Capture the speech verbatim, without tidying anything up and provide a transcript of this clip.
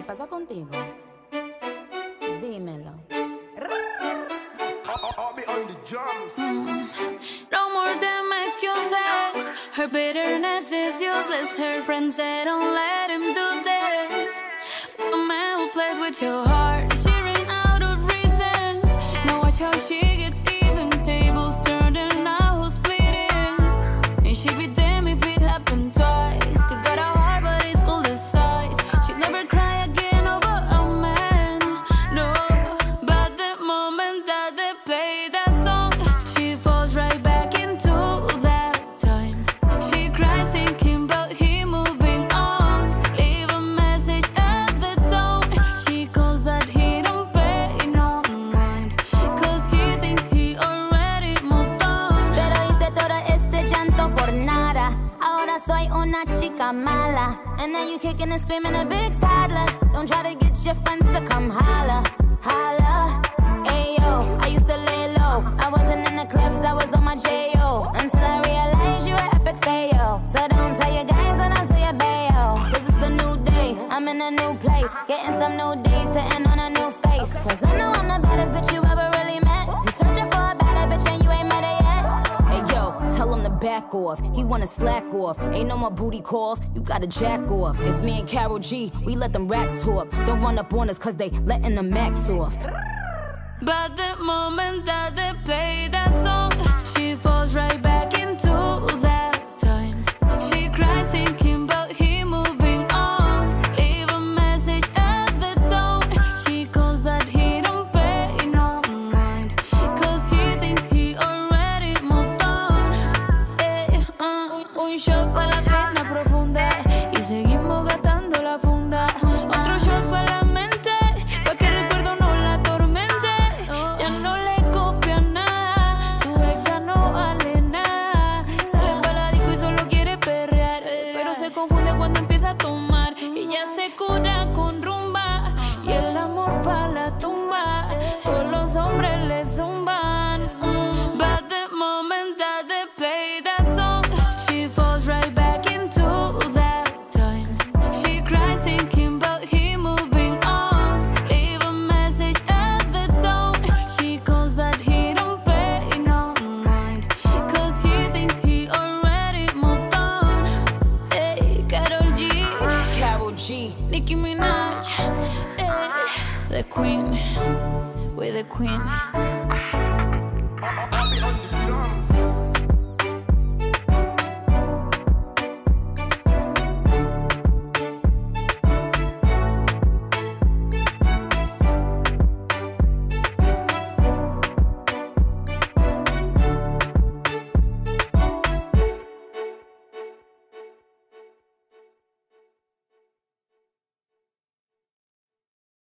pasa contigo? Dímelo. Mm. No more damn excuses. Her bitterness is useless. Her friends say don't let him do this. A man who plays with your heart. She ran out of reasons. Now watch how she gets even. Tables turned and now who's bleeding. And she'd be damned if it happened twice. Still got a heart but it's cold as size. She'll never cry again over a man. No, but the moment that they play that song, she falls right back into that time. She cries thinking about him moving on. Leave a message at the tone. She calls but he don't pay no mind, cause he thinks he already moved on. Pero hice todo este llanto por nada. Ahora soy una chica mala. And now you kicking and screaming a big toddler. Don't try to get your friends to come holla, holla. Ayo, I used to lay low. I wasn't in the clubs, I was on my J O. Until I realized you were epic fail. So don't tell your guys when I'm your bayo. Cause it's a new day, I'm in a new place. Getting some new days, sitting on a new face. Cause I know I'm the baddest bitch you ever really met. You searching for a better bitch and you ain't met her yet. Hey yo, tell him to back off. He wanna slack off. Ain't no more booty calls, you gotta jack off. It's me and KAROL G, we let them racks talk. Don't run up on us cause they letting the max off. But the moment that they play that song, she falls right back into that time. She cries thinking about him moving on. Leave a message at the tone. She calls but he don't pay no mind, cause he thinks he already moved on. Eh, uh, un shot pa' la pena profunda y seguimos gastando la funda. Otro shot pa' la mente, pa' que el recuerdo no la atormente. Ya no le copia nada, su ex ya no vale nada. Sale pa' la disco y solo quiere perrear, pero se confunde cuando empieza a tomar. Ella se cura con rumba y el amor pa' la tumba. Todos los hombres le zumban. Mm. But the moment that they play that song, she falls right back into that time. She cries thinking about him moving on. Leave a message at the tone. She calls but he don't pay no mind, cause he thinks he already moved on. Hey, KAROL G, KAROL G, Nicki Minaj, hey, the queen, we're the queen. I'll be on the drums.